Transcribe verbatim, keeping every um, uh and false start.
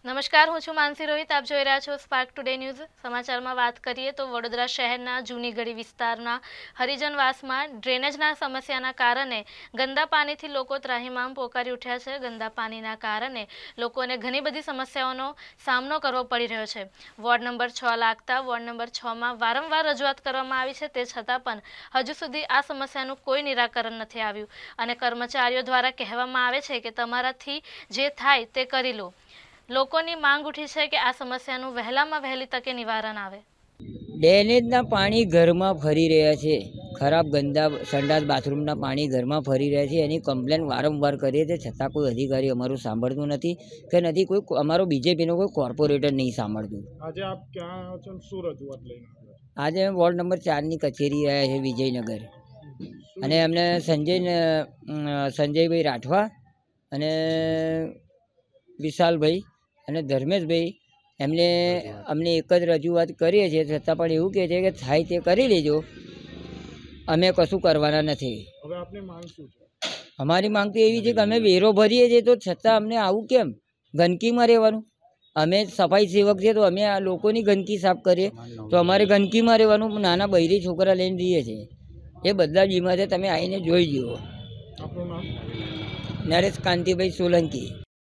નમસ્કાર, હું છું માનસી રોહિત. આપ જોઈ રહ્યા છો સ્પાર્ક ટુડે ન્યૂઝ. સમાચારમાં વાત કરીએ તો વડોદરા શહેરના જૂનીગઢી વિસ્તારના હરિજનવાસમાં ડ્રેનેજના સમસ્યાના કારણે ગંદા પાણીથી લોકો ત્રાહિમામ પોકારી ઉઠ્યા છે. ગંદા પાણીના કારણે લોકોને ઘણી બધી સમસ્યાઓનો સામનો કરવો પડી રહ્યો છે. વોર્ડ નંબર છ લાગતા વોર્ડ નંબર છમાં વારંવાર રજૂઆત કરવામાં આવી છે, તે છતાં પણ હજુ સુધી આ સમસ્યાનું કોઈ નિરાકરણ નથી આવ્યું અને કર્મચારીઓ દ્વારા કહેવામાં આવે છે કે તમારાથી જે થાય તે કરી લો. લોકોની માંગ ઉઠી છે કે આ સમસ્યાનું વહેલામાં વહેલી તકે નિવારણ આવે. ડ્રેનેજના પાણી ઘરમાં ફરી રહ્યા છે. ખરાબ ગંદા સંડાસ બાથરૂમના પાણી ઘરમાં ફરી રહ્યા છે. એની કમ્પ્લેન વારંવાર કરીએ છીએ, છતાં કોઈ અધિકારી અમારું સાંભળતું નથી કે નથી કોઈ અમારો બીજેપીનો કોઈ કોર્પોરેટર નહીં સાંભળતું. આજે આપ ક્યાં છો, શું રજૂઆત લઈને આવ્યા? આજે વોર્ડ નંબર ચારની કચેરી આવ્યા છે, વિજયનગર, અને એમને સંજય સંજયભાઈ રાઠવા અને વિશાલભાઈ અને ધર્મેશભાઈ એમને અમને એક જ રજૂઆત કરીએ છીએ, છતાં પણ એવું કહે છે કે થાય તે કરી લેજો, અમે કશું કરવાના નથી. હવે આપની માંગ શું છે? અમારી માંગ તો એવી છે કે અમે વેરો ભરીએ છીએ, તો છતાં અમને આવું કેમ? ગંદકીમાં રહેવાનું. અમે સફાઈ સેવક છે, તો અમે આ લોકોની ગંદકી સાફ કરીએ, તો અમારે ગંદકીમાં રહેવાનું. નાના બૈરી છોકરા લઈને રહીએ છીએ, એ બધા બીમાર છે, તમે આવીને જોઈ જુઓ. આપનું નામ? નરેશ કાંતિભાઈ સોલંકી.